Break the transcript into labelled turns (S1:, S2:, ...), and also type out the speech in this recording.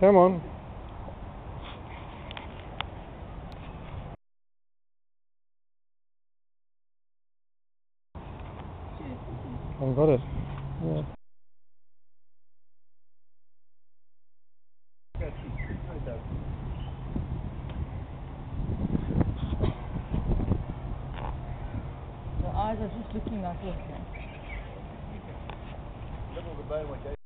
S1: Come on. I've got it. Yeah.
S2: The eyes are just looking like this.